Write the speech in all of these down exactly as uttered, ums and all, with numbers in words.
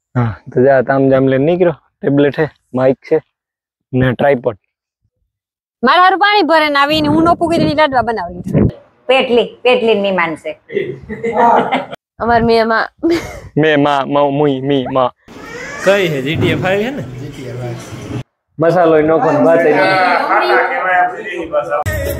हाँ तो जा ताम जाम ले निकलो। टेबलेट है, माइक है ने ट्राइपॉड। मारा हारू पानी भरे ने आवीने હું નો પૂગી ની લાડવા બનાવી લીધા। પેટલી પેટલી ની માનસે અમાર મે માં મે માં મુઈ मी માં કઈ હે જીટીએ फाइव है ना जीटीए फाइव मसालो नो कोन बात है खाटा केवाय आपली ही भाषा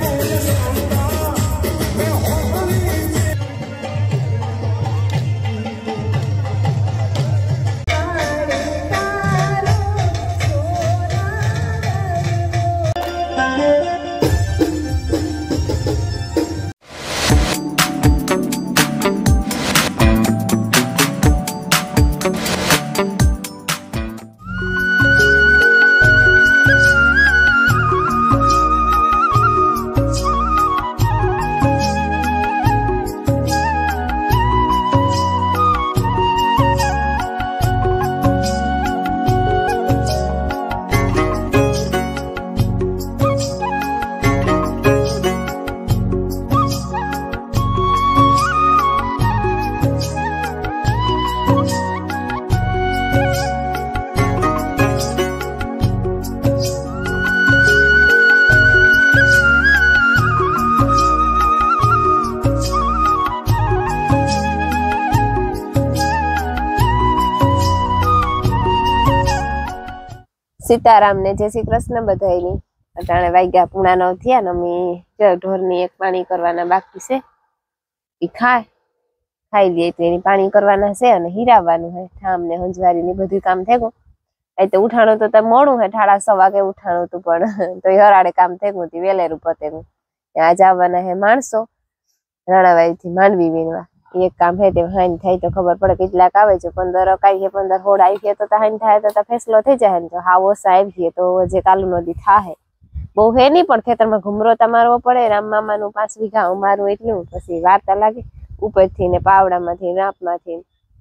सीताराम ने जय श्री कृष्ण बधाईनी। अटाणे वाग्या पूना नौ थया ने अमे ढोरनी एक पाणी करवाना बाकी छे ई खाय खाई લે તો એની પાણી કરવાના છે અને હીરાવાનું છે ઠામ ને હંજવારી ની બધું કામ થઈ ગયું। એ તો ઉઠાણો તો તો મોડું છે ઠાડા છ વાગે ઉઠાણો તો પણ તો હરાડે કામ થઈ ગયું તી વેલેરું પતે ગયું। આજ આવવાના છે માણસો રાણાવાઈ થી માંડવી વીણવા। एक काम है ते हाइन थाय तो खबर पड़े કેટલાક આવે છે पंद्रह કાઈ છે पंद्रह હોડ આવી છે તો તા હાइन થાય તો તા ફેસલો થઈ જાય ને હાવો સાહેબ છે તો જે કાલુ નદી થાહે બહુ હે ની પણ ખેતરમાં ઘુમરો તમારવો પડે રામ મામાનું પાંચ વીઘા અમારું એટલું પછી વાર્તા લાગે ઉપરથી ને પાવડામાંથી રાપમાંથી।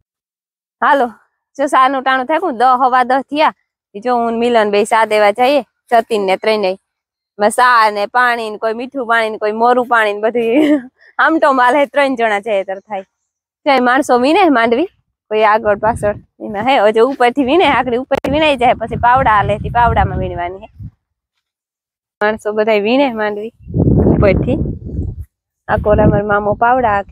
હાલો જો સાનું ટાણું થાકું દસ હવા દસ થયા જો હું મિલન બે સા દેવા જઈએ સતીન ને ત્રણેય મસા ને પાણી ને કોઈ મીઠું પાણી ને કોઈ મોરું પાણી ને બધું આમ તો માલે ત્રણ જણા છે તર થાય જાય માણસો વીને માંડવી કોઈ આગળ પાછળ એમાં હે હજુ ઉપરથી વીને આકડી ઉપરથી વીણાઈ જાય પછી પાવડા હાલેથી પાવડામાં વીણવાની હે માણસો બધાય વીને માંડવી ઉપરથી આ કોરા માર મામો પાવડા આકે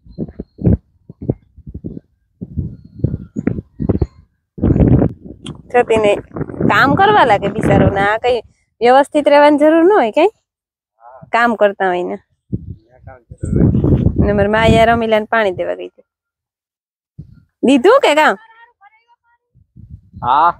છતીને કામ કરવા લાગે બિચારો ના કઈ વ્યવસ્થિત રહેવાની જરૂર ન હોય કઈ કામ કરતા હોય ને नंबर में आया रमीला पानी देवा गई थी दीदू के काम हां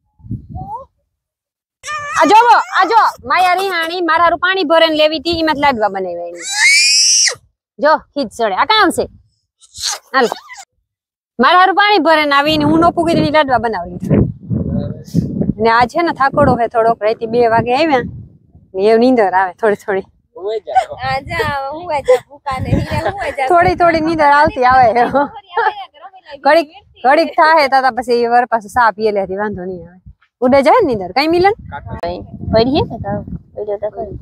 आजो आजो माया रिहाणी मारा रु पानी भरन लेवी थी इमत लाडवा बनावेनी जो खीच चढ़े आ काम से हाल मारा रु पानी भरन आवीने હું નો પૂગી ની લાડવા બનાવી લીધા ને આ છે ને થાકોડો હે થોડોક રાતી બે વાગે આવ્યા ને એ નીંદર આવે થોડી થોડી आजा હું આજા ભૂકાને હીરા હું આજા થોડી થોડી નીંદર આવતી આવે ઘડીક ઘડીક થાહે તાતા પછી વર પાછો સા પીએ લેતી વાંધો નહીં આવે ઉડે જાય નીંદર કઈ મિલન પડી હે કા પડી તો કરી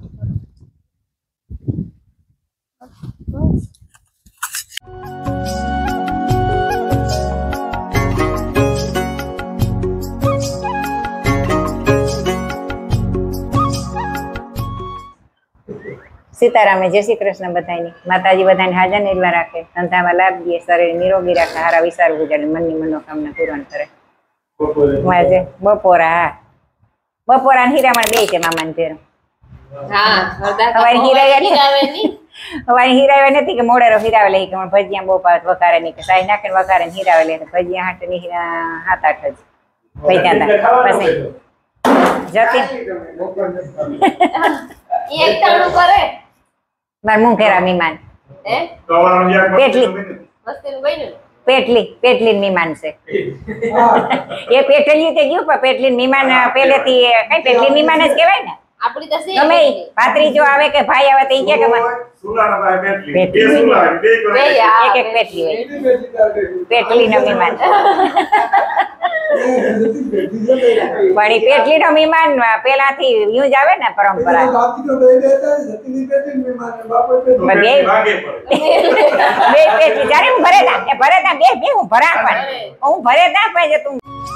सीताराम जय श्री कृष्ण बधाईनी। माताजी बधाने हाजर निर्भर राखे धंधा में लाभ दिए शरीर निरोगी राखे हारा विचार गुजारे मन की मनोकामना पूर्ण करे। बपोरा हाँ बपोरा हीरामण बे छे मामा तेर हवारे हीरावे नहीं कि मोड़ेरो हीरावे ले कि भजिया बो पावत वकारे नहीं कि साई नाखे वकारे हीरावे ले भजिया हाट नहीं हाथ आठ ज भैया था बस जती एक टाणो करे मार मुंह फेरा मेहमान ए पेटली वस्तु बन्यो पेटली पेटली मेहमान से ये पेटली ते गयो पर पेटली मेहमान पहलेથી કઈ पेटली मेहमान જ કહેવાય ને આપડી તો છે ગમે ભાતરી જો આવે કે ભાઈ આવે તો ઈ કે કે સુલાના ભાઈ પેટલી બે સુલા બે એક એક પેટલી હોય પેટલી નો મેહમાન પણ ઈ પેટલી નો મહેમાન પેલાથી યુઝ આવે ને પરંપરા બે બે પેટલી જ્યારે હું ભરે તા એ ભરે તા બે બે હું ભરા પણ હું ભરે તા પછી તું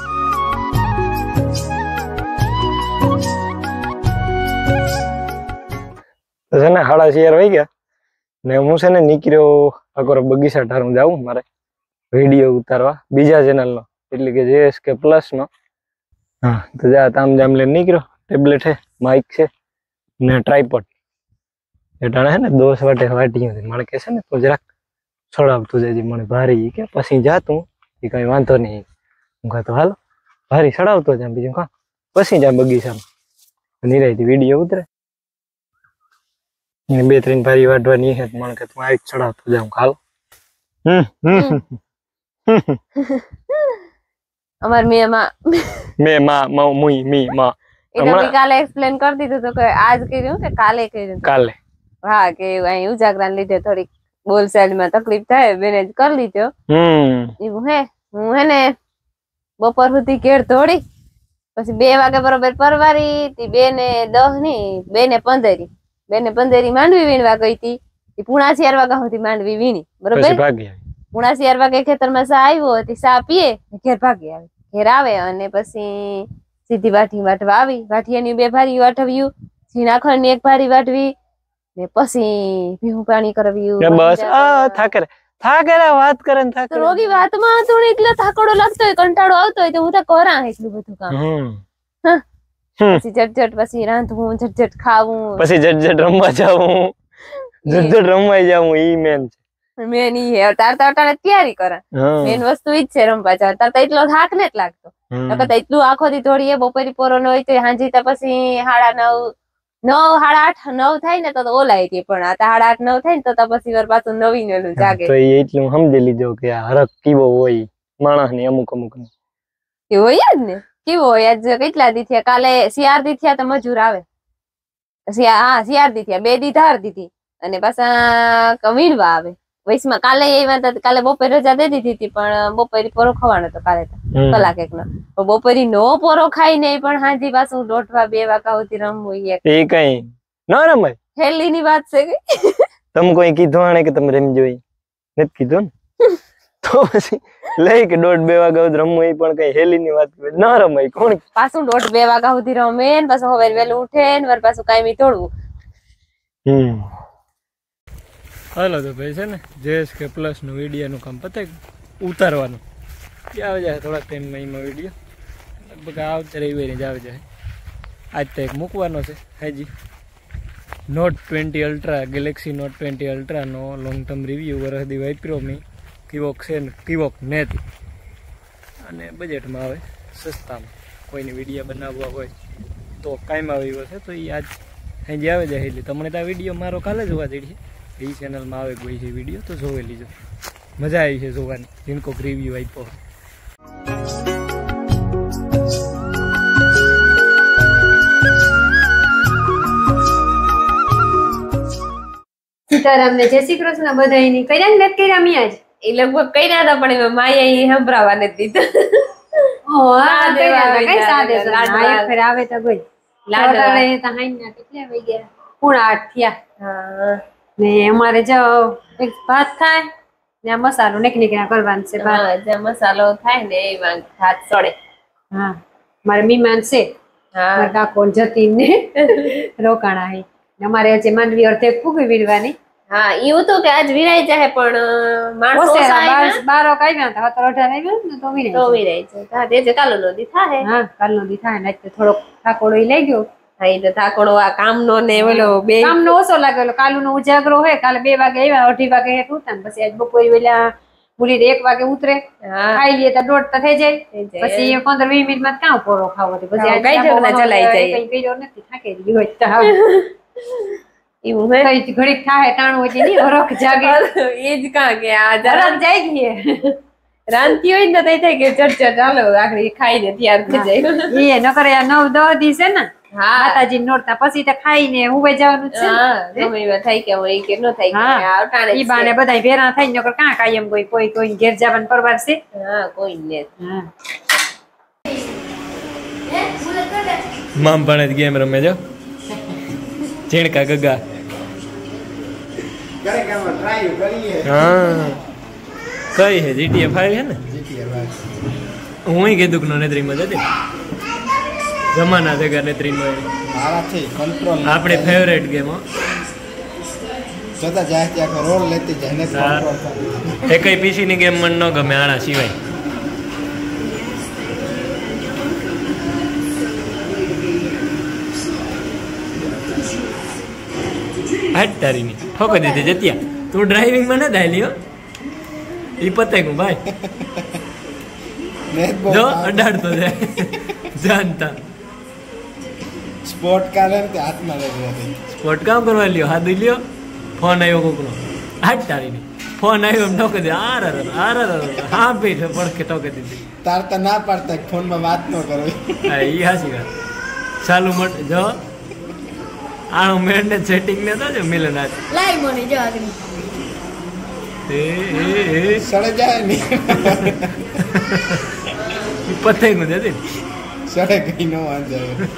તો છે ને સાડા ચાર વાઈ ગયા ને હું છે ને નીકળ્યો અકોર બગીચા ઠારું જાઉં મારે વિડીયો ઉતારવા બીજા ચેનલ નો એટલે કે જેએસકે પ્લસ નો હા તો જા તામ જામ લઈને નીકળ્યો ટેબ્લેટ છે માઇક છે ને ટ્રાયપોડ એટાણે છે ને દોસ વાટે વાટી મને કે છે ને તો જરાક છોડાવતું જાય મને ભારી કે પછી જાતું એ કઈ વાંધો નહીં હું કહું તો હાલો ભારી ચડાવતો જામ બીજું કા પછી જામ બગીચામાં નિરાયથી વિડીયો ઉતરે બે ત્રણ ભારી વાટવાની છે મને કે તું આવી ચડાવતો જાઉં હાલો હમ હમ અમાર મે માં મે માં મો મુઈ મી માં એટલે કાલે એક્સપ્લેન કરી દીધું તો કે આજ કર્યું કે કાલે કર્યું કાલે હા કે અહીં ઉજાગરાને લીધે થોડીક બોલ સાઈડમાં તકલીફ થાય બેને જ કરી લીધો હમ એવું હે હું હે ને બપોર સુધી ઘેર દોડી પછી બે વાગે બરોબર પરવારી તી બે ને દસ ની બે ને પંદરી બે ને પંદરી માંડવી વીણવા ગઈ હતી પૂણા ચાર વાગ્યા સુધી માંડવી વીણી બરોબર પૂણા ચાર વાગે ખેતરમાં સા આવ્યો હતી સા પીએ ઘેર ભાગી આવે ઘેર આવે અને પછી સીધી વાઠી વાટવા આવી વાઠિયાની બે ભારી વાટવ્યું ઝીણાખડ ની એક ભારી વાટવી ને પછી ભીહું પાણી કરવ્યું બસ આ થાકે થાકે વાત કરે ને થાકે રોગી વાતમાં તો એટલે થાકડો લાગતો હોય કંટાળો આવતો હોય તો હું તો કરા એટલું બધું કામ પછી ઝટઝટ પછી રાંધવું ઝટઝટ ખાવું પછી ઝટઝટ રમવા જાવું ઝટઝટ રમવા જાવું ઈ મેન છે મેન ઈ હે તાર તાર તૈયારી કરે મેન વસ્તુ ઈ જ છે રમવા જાવ તાર તો એટલો થાક ને જ લાગતો નકર તો એટલું આખો દી દોડીએ બપોરી પોરો ન હોય તો હાંજી તો પછી સાડા નવ નવ સાડા આઠ નવ થાય ને તો ઓલાય હતી પણ આ સાડા આઠ નવ થાય ને તો પછી વાર પાછું નવી નવું જાગે તો એટલું સમજી લીધો કે આ હરક કેવો હોય માણસ ની અમુક અમુક ની એ હોય જ ને કેવો હોય આજ કેટલા દી થયા કાલે શિયાર દી થયા તો મજૂર આવે હા શિયાર દી થયા બે દી ધાર દીધી અને પાછા વીણવા આવે વૈસમાં કાલે એ વાત કાલે બપોરે રજા દે દીધી હતી પણ બપોરી પોરો ખવાનો હતો કાલે કલાક એક નો બપોરી નો પોરો ખાઈ ને પણ હાજી પાછું દોઢવા બે વાગ્યા સુધી રમવું એ કઈ ન રમાય હેલી ની વાત છે કે તમે કોઈ કીધું આને કે તમે રમી જોઈ નથી કીધું ને તો પછી લઈ કે દોઢ બે વાગ્યા સુધી રમવું એ પણ કઈ હેલી ની વાત ન રમાય કોણ પાછું દોઢ બે વાગ્યા સુધી રમે ને પાછું હવે વહેલું ઉઠે ને વાર પાછું કાયમી તોડવું હમ હાલો તો ભાઈ છે ને જેએસકે પ્લસ નું વિડીયો નું કામ પતે ઉતારવાનું આવે જાય થોડાક ટાઈમમાં એમાં વિડીયો લગભગ આવતા રવિવારે જ આવી જાય આજ તો એક મૂકવાનો છે હાજી note twenty ultra galaxy note twenty અલ્ટ્રાનો લોંગ ટર્મ રિવ્યૂ વરસદી વાપર્યો મેં કિવોક છે ને કિવોક નેતી અને બજેટમાં આવે સસ્તામાં કોઈને વિડીયો બનાવવા હોય તો કાંઈમાં આવ્યો છે તો એ આજ હાજી આવે જાય એટલે તમને તો આ વિડીયો મારો કાલે જોવા જઈએ એ ચેનલમાં આવે કોઈ છે વિડીયો તો જોઈ લીજો મજા આવી છે જોવાની જીનકો રિવ્યુ આપ્યો સીતારામ ને જય શ્રી કૃષ્ણ બધાયની કર્યા ને નથી કર્યા મિયા જ એ લગભગ કર્યા હતા પણ એમાં માયા એ સંભળાવા નથી દીધા ઓ આ કર્યા કઈ સાદે નાયક ફેર આવે તો ગઈ લાડવા રે તો હાઈ ના કેટલા વાઈ ગયા પૂણા આઠ થયા હા ને અમારે જો એક ભાત થાય ને આ મસાલો નેક નેકના કરવાનું છે ભાત જે મસાલો થાય ને એમાં હાથ સડે હા મારે મહેમાન છે મારા કાકો જતીન ને રોકાણા હે અમારે આજે માંડવી અર્ધે ફૂગી વીરવાની હા એવું તો કે આજ વિરાઈ જાય પણ માણસો બારો કાવ્યા હતા તો અઢાર આવ્યા ને તો વિરાઈ તો વિરાઈ જાય હા તે કાલો નો દી થાય હા કાલ નો દી થાય ને થોડોક ઠાકોડો લઈ ગયો હા એ તો ઠાકોડો આ કામ નો ને ઓલો બે કામ નો ઓછો લાગેલો કાલુ નો ઉજાગરો હોય કાલે બે વાગે આવ્યા અઢી વાગે હેઠ ઉતરા પછી આજ બપોરે વેલા બોલી એક વાગે ઉતરે ખાઈ લઈએ તો દોઢ તો થઈ જાય પછી પંદર વીસ મિનિટ માં ક્યાં પોરો ખાવો પછી ચલાઈ જાય કઈ કર્યો નથી થાકેલી હોય તો એવું હે ઘડીક થાય ટાણું હોય ની હરખ જાગે એ જ કા કે આ જરા જાય ગઈ રાંતી હોય ને તો થાય કે ચટચટ હાલો આખરી ખાઈને તૈયાર થઈ જાય એ નકર આ નવ દસ દી છે ને માતાજી નોરતા પછી તો ખાઈને હુવે જવાનું છે હા ગમે એવા થાય કે હોય કે ન થાય કે આ ટાણે ઈ બાને બધાય ભેરા થાય નકર કાં કાયમ કોઈ કોઈ કોઈ ઘેર જવાનું પરવાર છે હા કોઈ ને હા મામ પણ જ ગેમ રમે જો ચીણકા ગગા હા કઈ હે જીટીએ ફાઈવ હે ને હું કીધું કે નેત્રીમાં જતી જમાના ભેગા નેત્રીમાં આપણે ફેવરેટ ગેમ એ કઈ પીસી ની ગેમ મને ન ગમે આના સિવાય હાટ તારી ની ઠોકો દીધી જત્યા તું ડ્રાઇવિંગ માં ન થાય લ્યો ઈ પતે ગયું ભાઈ જો અડાડતો જાય જાનતા સ્પોર્ટ કાર તે હાથમાં લઈ સ્પોર્ટ કામ કરવા લ્યો હાથ લ્યો ફોન આવ્યો કોકનો હાટ તારી ની ફોન આવ્યો એમ ઠોકી દે આર આર આર હા ભાઈ પડકે ઠોકી દીધી તાર તો ના પાડતા ફોન માં વાત ન કરો હા ઈ હાસી વાત ચાલુ મટ જો આનો મેન્ડે સેટિંગ ને તો જો મિલન આજ લાઈ મને જો આગળ એ એ એ સડે જાય ની પતે ગયું દે સડે કઈ નો વાંધો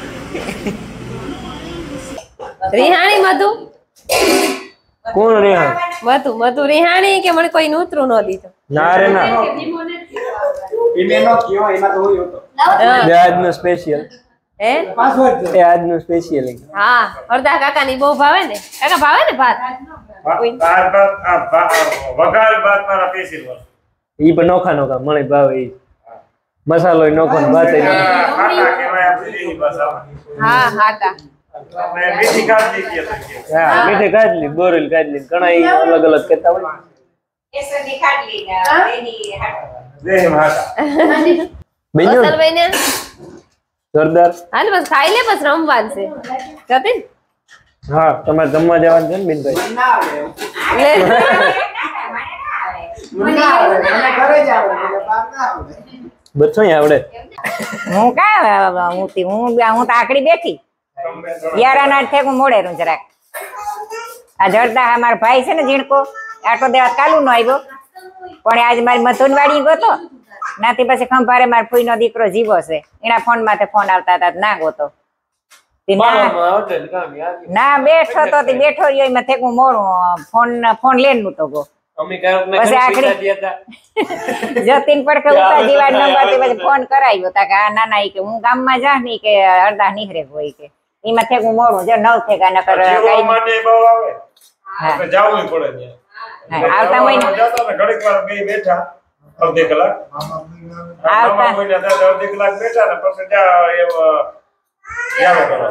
રિહાણી મધુ કોણ રેહા મધુ મધુ રિહાણી કે મને કોઈ ઉતરું ન દીધું ના રે ના ઇમેનો કયો એમાં તો હોય તો એ આજનો સ્પેશિયલ હે એ આજનો સ્પેશિયલ હા હરદા કાકા ની બહુ ભાવે ને કાકા ભાવે ને ભાત બાર બાર વગાર બાદ મારા પેસી લો ઈ પણ નોખા નોખા મને ભાવે ઈ મસાલો નોખો ને ભાત ખાટા કેવાય આપણે ઈ બસ હા હાટા આપણે મીઠી કાઢી કે હા મીઠે કાઢલી બોરેલ કાઢલી ઘણા ઈ અલગ અલગ કહેતા હોય કેસરની ખાટલી ને એની દેહ માતા બીજું અસલ ભાઈ ને સરદાર હાલ બસ ખાઈ લે બસ રમવાનું છે જતીન હા તમારે જમવા જવાનું છે ને બિનભાઈ બચ્ચો આવડે હું કા હું તી- હું હું તો આકડી બેઠી યારા ના થે હું મોડે રું જરાક આ જડદા અમારા ભાઈ છે ને ઝીણકો આટો દેવા કાલુ નો આવ્યો પણ આજ મારી મથુનવાડી ગયો નાથી પછી ખંભારે મારા ફૂઈ નો દીકરો જીવો છે એના ફોન માંથી ફોન આવતા હતા ના ગોતો તે ના ના બેઠો તો તે બેઠો રહ્યો એમાં થેકું મોડું ફોન ફોન લઈને નું તો ગો પછી આખડી જતીન પડકે ઉતા જીવા નંબર થી પછી ફોન કરાવ્યો તા કે આ નાના ઈ કે હું ગામમાં જા ની કે અડધા નીહરે હોય કે એમાં થેકું મોડું જો નવ થેકા નકર જીવો માટે બહુ આવે હા. આપણે જાવું પડે ત્યાં હા, આવતા મહિને જતો ને ઘડીક વાર બે બેઠા અડધી કલાક આવતા મહિના દાદા અડધી કલાક બેઠા ને પછી જા એવ યાર કરો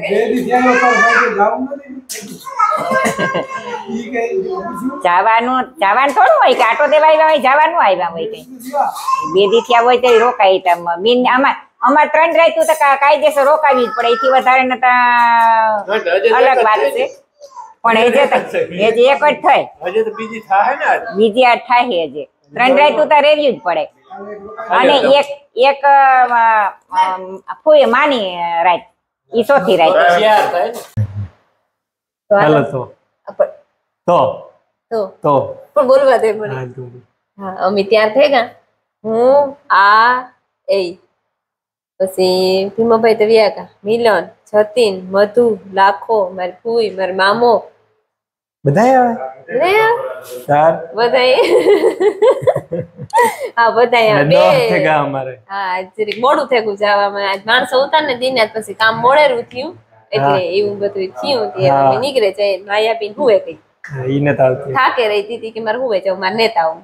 જવાનું જવાનું થોડું હોય કે આટો દેવા આવ્યા હોય જવાનું આવ્યા હોય કઈ બે દી થયા હોય તો રોકાય તમ બિન અમાર અમાર ત્રણ રાખ્યું તો કા- કાયદેસર રોકાવી જ પડે એથી વધારે નતા અલગ વાત છે પણ એ જે તો- એ જે એક જ થાય હજે તો બીજી થાય ને આજ બીજી આ થાય હજે ત્રણ રાખ્યું તો રેવ્યું જ પડે અને એક એક ફૂઈ માની રાત ઈ ચોથી રાત યાર થાય ને હાલો તો તો તો તો પણ બોલવા દે મને હા તું હા અમે ત્યાર થઈ ગયા હું આ એ પછી ભીમાભાઈ તો વ્યા કા મિલન જતીન મધુ લાખો મારી ફૂઈ મારો મામો બધા આવે લે ચાર બધાય હા બધાય અને બે દસ થેગા અમારે હા જરીક મોડું થયું જવામાં આજ માણસો ઉતાર ને દિન આજ પછી કામ મોડેરું થયું એટલે એવું બધું થયું તે હા. અમે નીકળે છે માયા પીને હુએ કઈ હા, ઈ નતા આવતી થાકે રહી હતી કે મારે હુવે જાવ મારે નેતા આવું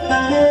છે